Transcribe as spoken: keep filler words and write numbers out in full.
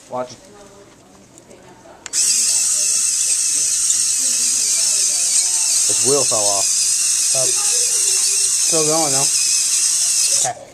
Watch. His wheel fell off. Up. Still going though. Okay.